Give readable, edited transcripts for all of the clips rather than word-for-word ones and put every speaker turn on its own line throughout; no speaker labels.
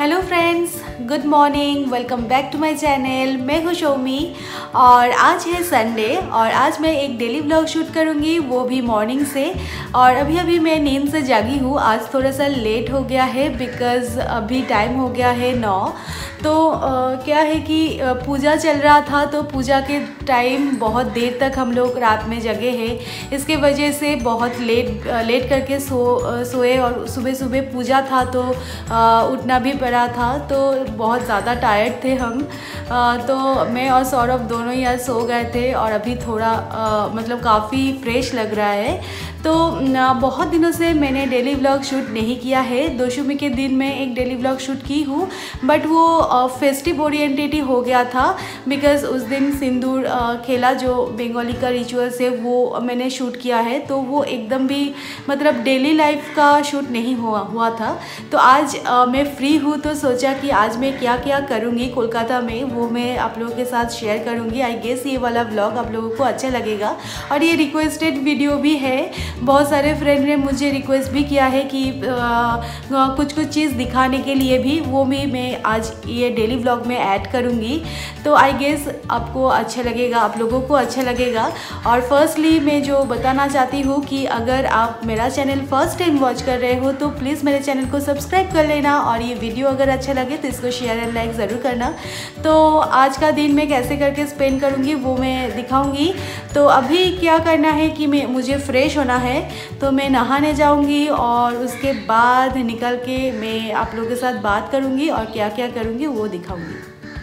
Hello friends, good morning, welcome back to my channel. मैं हूँ सोमी और आज है संडे और आज मैं एक डेली व्लॉग शूट करूँगी, वो भी मॉर्निंग से। और अभी मैं नींद से जागी हूँ। आज थोड़ा सा लेट हो गया है बिकॉज़ अभी टाइम हो गया है 9। तो क्या है कि पूजा चल रहा था, तो पूजा के टाइम बहुत देर तक हम लोग रात में जगे हैं। इसके वजह से बहुत लेट करके सोए और सुबह पूजा था तो उठना भी पड़ा था, तो बहुत ज़्यादा टायर्ड थे हम। तो मैं और सौरभ दोनों ही आज सो गए थे और अभी थोड़ा मतलब काफ़ी फ्रेश लग रहा है। तो बहुत दिनों से मैंने डेली व्लॉग शूट नहीं किया है। दोशमी के दिन में एक डेली व्लॉग शूट की हूँ, बट वो फेस्टिव ओरिएंटेड ही हो गया था बिकॉज़ उस दिन सिंदूर खेला, जो बंगाली का रिचुअल्स है, वो मैंने शूट किया है। तो वो एकदम भी मतलब डेली लाइफ का शूट नहीं हुआ था। तो आज मैं फ्री हूँ तो सोचा कि आज मैं क्या क्या करूँगी कोलकाता में, वो मैं आप लोगों के साथ शेयर करूँगी। आई गेस ये वाला व्लॉग आप लोगों को अच्छा लगेगा और ये रिक्वेस्टेड वीडियो भी है। बहुत सारे फ्रेंड ने मुझे रिक्वेस्ट भी किया है कि कुछ चीज़ दिखाने के लिए भी, वो भी मैं आज ये डेली व्लॉग में ऐड करूँगी। तो आई गेस आपको अच्छा लगेगा, आप लोगों को अच्छा लगेगा। और फर्स्टली मैं जो बताना चाहती हूँ कि अगर आप मेरा चैनल फर्स्ट टाइम वॉच कर रहे हो तो प्लीज़ मेरे चैनल को सब्सक्राइब कर लेना और ये वीडियो अगर अच्छा लगे तो इसको शेयर एंड लाइक ज़रूर करना। तो आज का दिन मैं कैसे करके स्पेंड करूँगी वो मैं दिखाऊँगी। तो अभी क्या करना है कि मुझे फ्रेश होना है, तो मैं नहाने जाऊंगी और उसके बाद निकल के मैं आप लोगों के साथ बात करूंगी और क्या क्या करूंगी वो दिखाऊंगी।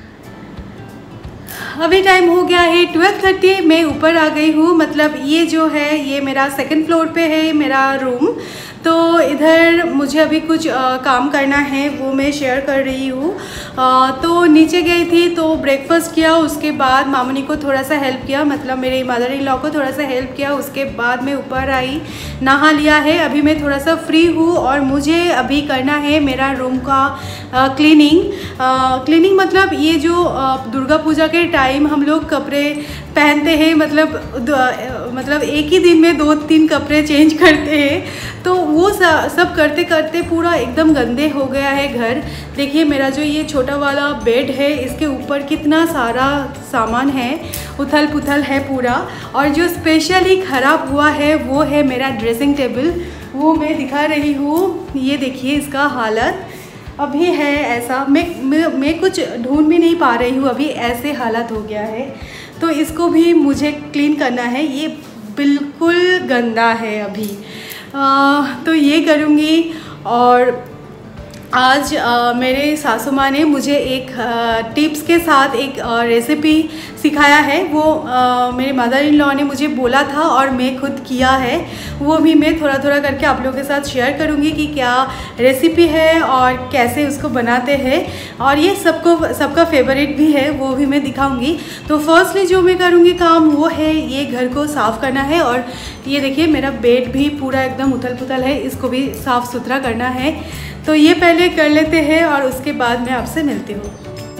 अभी टाइम हो गया है 12:30। मैं ऊपर आ गई हूँ, मतलब ये जो है ये मेरा सेकंड फ्लोर पे है मेरा रूम। तो इधर मुझे अभी कुछ काम करना है, वो मैं शेयर कर रही हूँ। तो नीचे गई थी तो ब्रेकफास्ट किया, उसके बाद मामनी को थोड़ा सा हेल्प किया, मतलब मेरे मदर इन लॉ को थोड़ा सा हेल्प किया। उसके बाद मैं ऊपर आई, नहा लिया है। अभी मैं थोड़ा सा फ्री हूँ और मुझे अभी करना है मेरा रूम का क्लीनिंग मतलब ये जो दुर्गा पूजा के टाइम हम लोग कपड़े पहनते हैं, मतलब एक ही दिन में 2-3 कपड़े चेंज करते हैं। तो वो सब करते करते पूरा एकदम गंदे हो गया है घर। देखिए मेरा जो ये छोटा वाला बेड है, इसके ऊपर कितना सारा सामान है, उथल पुथल है पूरा। और जो स्पेशली ख़राब हुआ है वो है मेरा ड्रेसिंग टेबल, वो मैं दिखा रही हूँ। ये देखिए इसका हालत अभी है ऐसा। मैं कुछ ढूंढ भी नहीं पा रही हूँ, अभी ऐसे हालत हो गया है। तो इसको भी मुझे क्लीन करना है, ये बिल्कुल गंदा है अभी। तो ये करूँगी। और आज मेरे सासू माँ ने मुझे एक टिप्स के साथ एक रेसिपी सिखाया है। वो मेरे मदर इन लॉ ने मुझे बोला था और मैं खुद किया है। वो भी मैं थोड़ा थोड़ा करके आप लोगों के साथ शेयर करूँगी कि क्या रेसिपी है और कैसे उसको बनाते हैं। और ये सबका फेवरेट भी है, वो भी मैं दिखाऊँगी। तो फर्स्टली जो मैं करूँगी काम वो है ये घर को साफ़ करना है। और ये देखिए मेरा बेड भी पूरा एकदम उथल पुथल है, इसको भी साफ़ सुथरा करना है। तो ये पहले कर लेते हैं और उसके बाद मैं आपसे मिलती हूँ।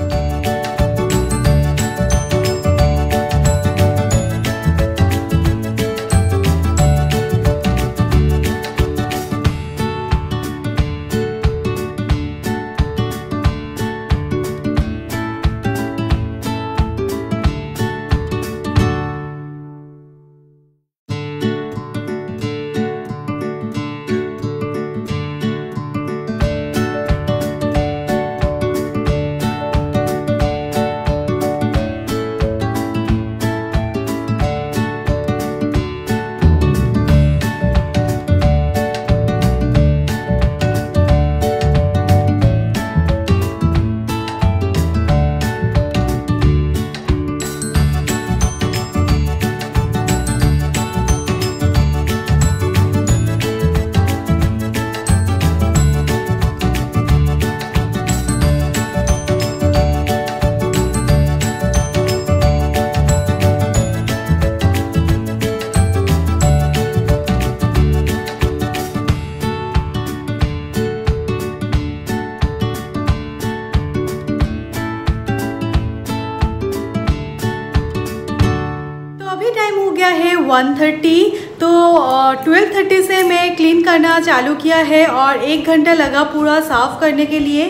गया है 1:30। तो 12:30 से मैं क्लीन करना चालू किया है और 1 घंटा लगा पूरा साफ़ करने के लिए।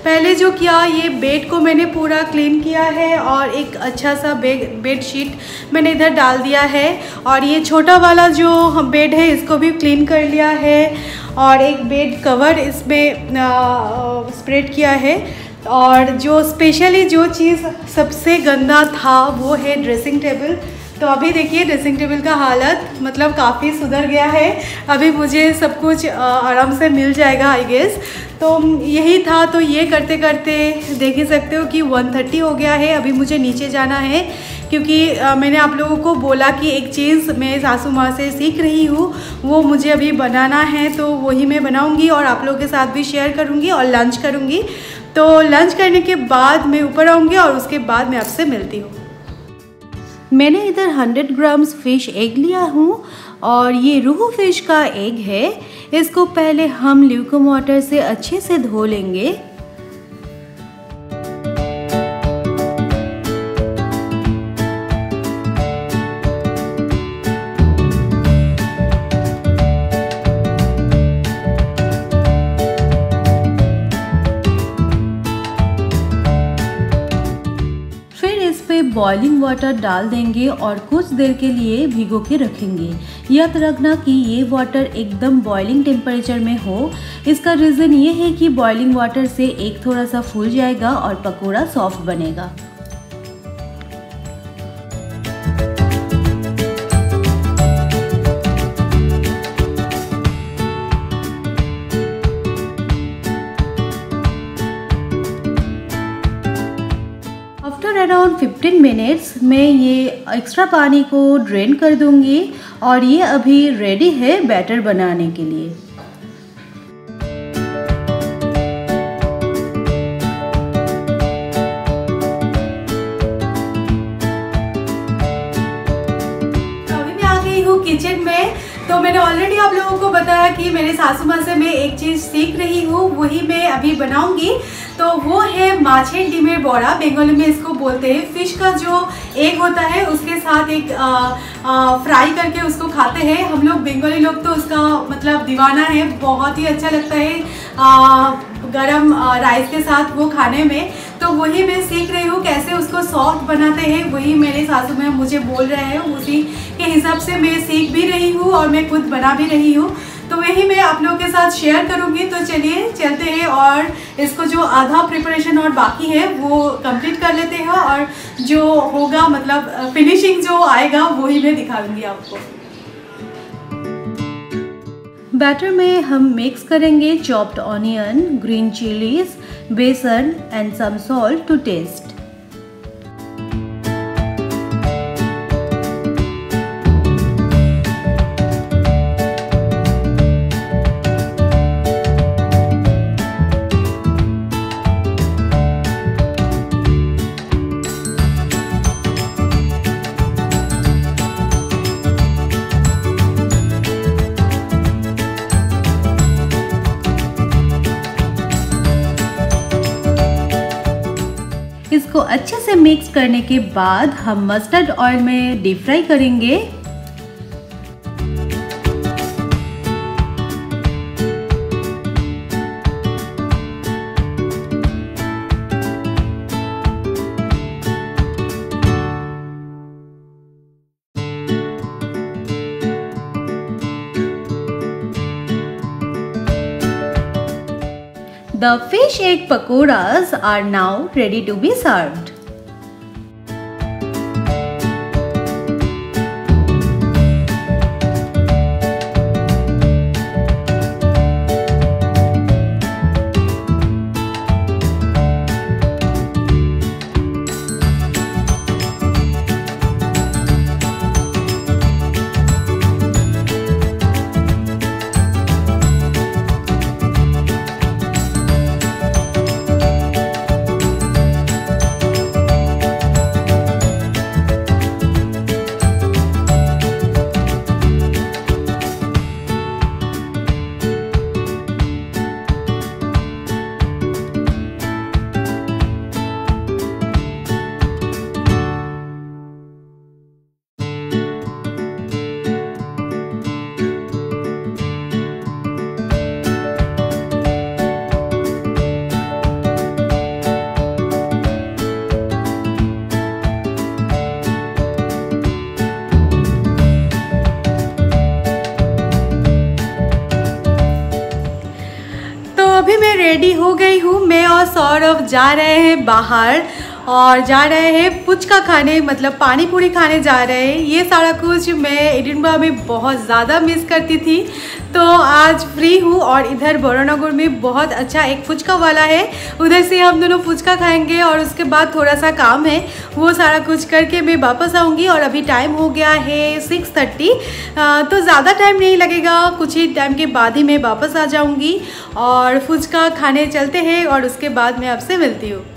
पहले जो किया, ये बेड को मैंने पूरा क्लीन किया है और एक अच्छा सा बेड शीट मैंने इधर डाल दिया है। और ये छोटा वाला जो बेड है इसको भी क्लीन कर लिया है और एक बेड कवर इसमें स्प्रेड किया है। और जो स्पेशली जो चीज़ सबसे गंदा था वो है ड्रेसिंग टेबल। तो अभी देखिए ड्रेसिंग टेबल का हालत मतलब काफ़ी सुधर गया है। अभी मुझे सब कुछ आराम से मिल जाएगा आई गेस। तो यही था। तो ये करते करते देख ही सकते हो कि 1:30 हो गया है। अभी मुझे नीचे जाना है क्योंकि मैंने आप लोगों को बोला कि एक चीज़ मैं सासू माँ से सीख रही हूँ, वो मुझे अभी बनाना है। तो वही मैं बनाऊँगी और आप लोगों के साथ भी शेयर करूँगी और लंच करूँगी। तो लंच करने के बाद मैं ऊपर आऊँगी और उसके बाद मैं आपसे मिलती हूँ। मैंने इधर 100 ग्राम्स फ़िश एग लिया हूँ और ये रोहू फिश का एग है। इसको पहले हम ल्यूकम वाटर से अच्छे से धो लेंगे। बॉइलिंग वाटर डाल देंगे और कुछ देर के लिए भिगो के रखेंगे। याद रखना कि ये वाटर एकदम बॉइलिंग टेम्परेचर में हो। इसका रीज़न ये है कि बॉइलिंग वाटर से एग थोड़ा सा फूल जाएगा और पकोड़ा सॉफ्ट बनेगा। अराउंड 15 मिनट्स में ये एक्स्ट्रा पानी को ड्रेन कर दूंगी और ये अभी रेडी है बैटर बनाने के लिए। अभी मैं आ गई हूँ किचन में। तो मैंने ऑलरेडी आप लोगों को बताया कि मेरे सासू माँ से मैं एक चीज़ सीख रही हूँ, वही मैं अभी बनाऊंगी। तो वो है माछेर डिमेर बड़ा, बंगाली में इसको बोलते हैं। फिश का जो एग होता है उसके साथ एक फ्राई करके उसको खाते हैं हम लोग। बंगाली लोग तो उसका मतलब दीवाना है, बहुत ही अच्छा लगता है गरम राइस के साथ वो खाने में। तो वही मैं सीख रही हूँ कैसे उसको सॉफ्ट बनाते हैं, वही मेरे सासू माँ मुझे बोल रहे हैं। उसी के हिसाब से मैं सीख भी रही हूँ और मैं खुद बना भी रही हूँ। तो वही मैं आप लोगों के साथ शेयर करूँगी। तो चलिए चलते हैं और इसको जो आधा प्रिपरेशन और बाकी है वो कंप्लीट कर लेते हैं और जो होगा मतलब फिनिशिंग जो आएगा वही मैं दिखाऊंगी आपको। बैटर में हम मिक्स करेंगे chopped onion, green chillies, besan and some salt to taste. इसको अच्छे से मिक्स करने के बाद हम मस्टर्ड ऑयल में डीप फ्राई करेंगे। The fish egg pakodas are now ready to be served. अभी मैं रेडी हो गई हूँ। मैं और सौरभ जा रहे हैं बाहर और जा रहे हैं पुचका खाने, मतलब पानी पूरी खाने जा रहे हैं। ये सारा कुछ मैं एडिनबर्ग में बहुत ज़्यादा मिस करती थी, तो आज फ्री हूँ और इधर बरानगर में बहुत अच्छा एक फुचका वाला है, उधर से हम दोनों फुचका खाएंगे और उसके बाद थोड़ा सा काम है, वो सारा कुछ करके मैं वापस आऊँगी। और अभी टाइम हो गया है 6:30, तो ज़्यादा टाइम नहीं लगेगा, कुछ ही टाइम के बाद ही मैं वापस आ जाऊँगी और फुचका खाने चलते हैं और उसके बाद मैं आपसे मिलती हूँ।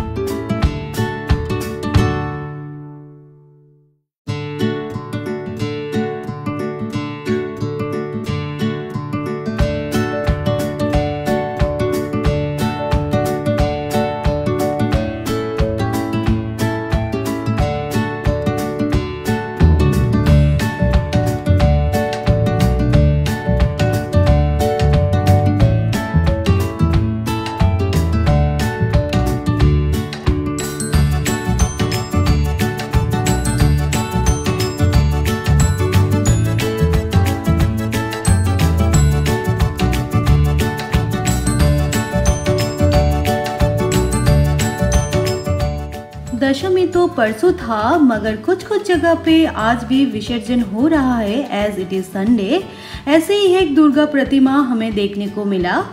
दशमी तो परसों था, मगर कुछ कुछ जगह पे आज भी विसर्जन हो रहा है एज इट इज संडे। ऐसे ही एक दुर्गा प्रतिमा हमें देखने को मिला।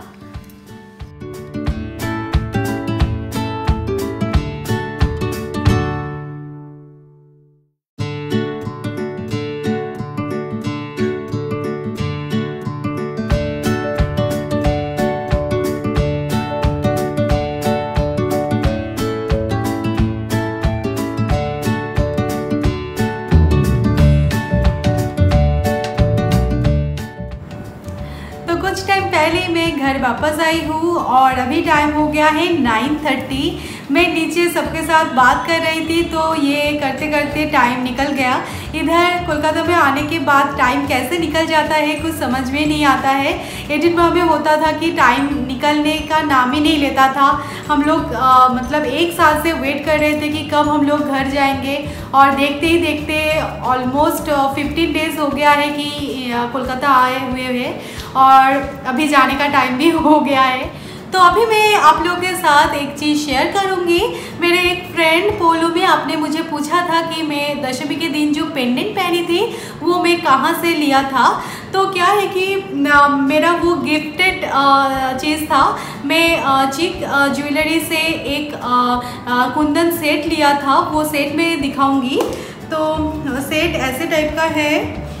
कुछ टाइम पहले मैं घर वापस आई हूँ और अभी टाइम हो गया है 9:30। मैं नीचे सबके साथ बात कर रही थी, तो ये करते करते टाइम निकल गया। इधर कोलकाता में आने के बाद टाइम कैसे निकल जाता है कुछ समझ में नहीं आता है। एडिनबर्ग में होता था कि टाइम निकलने का नाम ही नहीं लेता था। हम लोग मतलब एक साल से वेट कर रहे थे कि कब हम लोग घर जाएंगे, और देखते ही देखते ऑलमोस्ट 15 डेज़ हो गया है कि कोलकाता आए हुए हैं और अभी जाने का टाइम भी हो गया है। तो अभी मैं आप लोगों के साथ एक चीज़ शेयर करूंगी। मेरे एक फ्रेंड पोलो में आपने मुझे पूछा था कि मैं दशमी के दिन जो पेंडेंट पहनी थी वो मैं कहाँ से लिया था। तो क्या है कि मेरा वो गिफ्टेड चीज़ था। मैं चिक ज्वेलरी से एक कुंदन सेट लिया था, वो सेट मैं दिखाऊंगी। तो सेट ऐसे टाइप का है,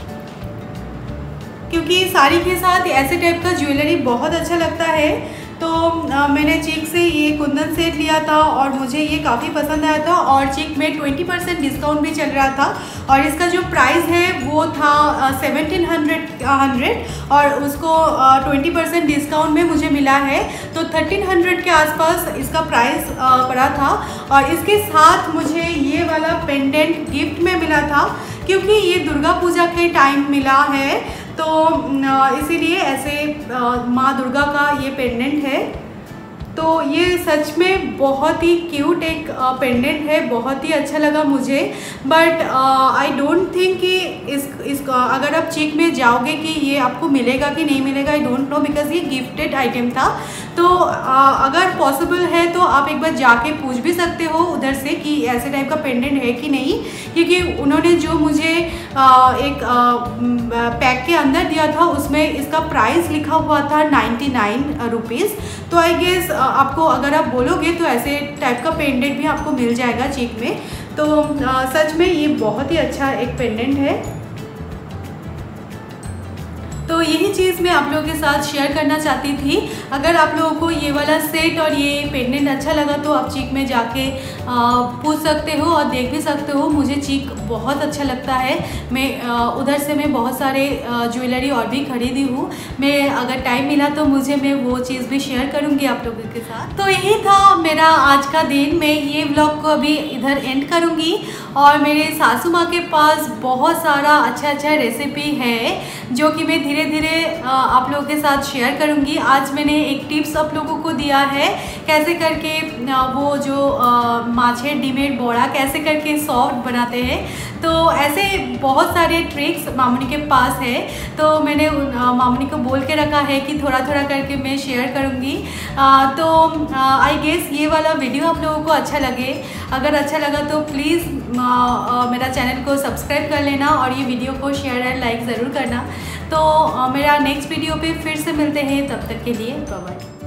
क्योंकि साड़ी के साथ ऐसे टाइप का ज्वेलरी बहुत अच्छा लगता है। तो मैंने चिक से ये कुंदन सेट लिया था और मुझे ये काफ़ी पसंद आया था, और चिक में 20% डिस्काउंट भी चल रहा था और इसका जो प्राइस है वो था 1700 और उसको 20% डिस्काउंट में मुझे मिला है, तो 1300 के आसपास इसका प्राइस पड़ा था। और इसके साथ मुझे ये वाला पेंडेंट गिफ्ट में मिला था, क्योंकि ये दुर्गा पूजा के टाइम मिला है, तो इसीलिए ऐसे माँ दुर्गा का ये पेंडेंट है। तो ये सच में बहुत ही क्यूट एक पेंडेंट है, बहुत ही अच्छा लगा मुझे। बट आई डोंट थिंक कि इस अगर आप चिक में जाओगे कि ये आपको मिलेगा कि नहीं मिलेगा, आई डोंट नो, बिकॉज ये गिफ्टेड आइटम था। तो अगर पॉसिबल है तो आप एक बार जाके पूछ भी सकते हो उधर से कि ऐसे टाइप का पेंडेंट है कि नहीं, क्योंकि उन्होंने जो मुझे एक पैक के अंदर दिया था उसमें इसका प्राइस लिखा हुआ था 99 रुपीज़। तो आई गेस आपको अगर आप बोलोगे तो ऐसे टाइप का पेंडेंट भी आपको मिल जाएगा चिक में। तो सच में ये बहुत ही अच्छा एक पेंडेंट है। तो यही चीज़ मैं आप लोगों के साथ शेयर करना चाहती थी। अगर आप लोगों को ये वाला सेट और ये पेंडेंट अच्छा लगा तो आप चिक में जाके पूछ सकते हो और देख भी सकते हो। मुझे चिक बहुत अच्छा लगता है। मैं उधर से मैं बहुत सारे ज्वेलरी और भी खरीदी हूँ। मैं अगर टाइम मिला तो मैं वो चीज़ भी शेयर करूँगी आप लोगों के साथ। तो यही था मेरा आज का दिन। मैं ये व्लॉग को अभी इधर एंड करूँगी और मेरे सासू माँ के पास बहुत सारा अच्छा रेसिपी है जो कि मैं धीरे धीरे आप लोगों के साथ शेयर करूंगी। आज मैंने एक टिप्स आप लोगों को दिया है कैसे करके वो जो माछे डीमेड बोरा कैसे करके सॉफ्ट बनाते हैं। तो ऐसे बहुत सारे ट्रिक्स मामूनी के पास है, तो मैंने मामूनी को बोल के रखा है कि थोड़ा थोड़ा करके मैं शेयर करूंगी। तो आई गेस ये वाला वीडियो आप लोगों को अच्छा लगे। अगर अच्छा लगा तो प्लीज़ मेरा चैनल को सब्सक्राइब कर लेना और ये वीडियो को शेयर एंड लाइक ज़रूर करना। तो मेरा नेक्स्ट वीडियो पे फिर से मिलते हैं, तब तक के लिए बाय बाय।